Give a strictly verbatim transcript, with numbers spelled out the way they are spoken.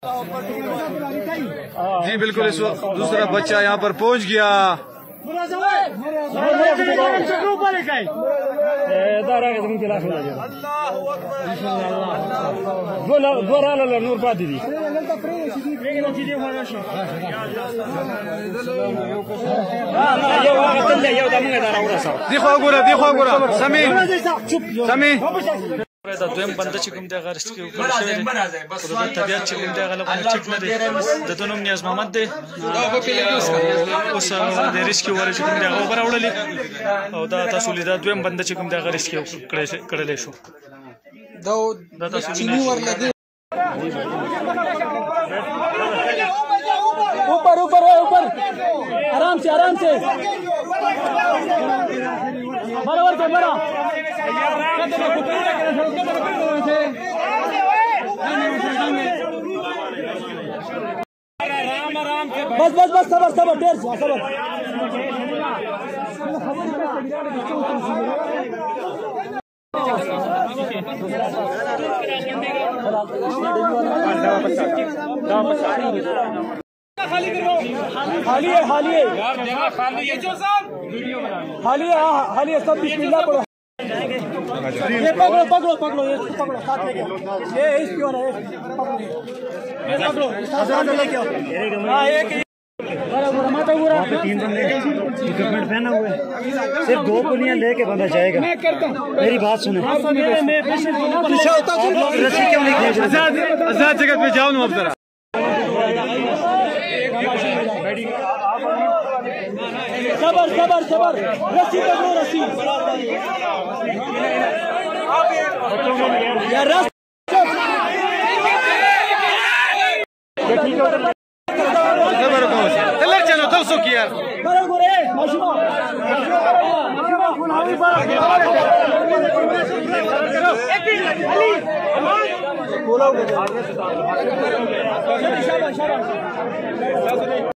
जी बिल्कुल, इस वक्त दूसरा बच्चा यहाँ पर पहुँच गया। देखो गोरा देखो गोरा समी समी دا دویم بنده چې کوم دی هغه ریسکیو کړی شوی دی، خو د طبیعت چې کوم دی هغه لږ ټیټ نه دی. د ده نوم نیاز محمد دی، اوس د ریسکیو والا چې کوم دی هغه اوبه راوړلې، او دا تاسو لیده دویم بنده چې کوم دی هغه ریسکیو کړلی شو. دا تاسو وینئ. ऊपर ऊपर ऊपर आराम से आराम से बराबर से बड़ा बस बस बस सबर सबर देर से सबर खाली खाली है खाली है यार जगह खाली है जो साहब खाली है खाली है सब बिस्मिल्लाह पढ़ो। ये पकड़ो पकड़ो पकड़ो ये पकड़ो साथ लेके ये इस क्यों है ये पकड़ो साथ लेके आओ। हां एक बराबर माता पूरा तीन बंदे इक्विपमेंट पहना हुआ है, सिर्फ दो पुलियां लेके बंदा जाएगा। मैं करता हूं, मेरी बात सुनो। मैं पीछे होता हूं, रस्सी क्यों नहीं खींच? आजाद आजाद जगह पे जाओ ना अब जरा। सबर सबर सबर रस्सी पकड़ो रस्सी यार रस्सी सबर को तलर चलो तो सो किया बराबर है माशूमा बोलो शाबाश शाबाश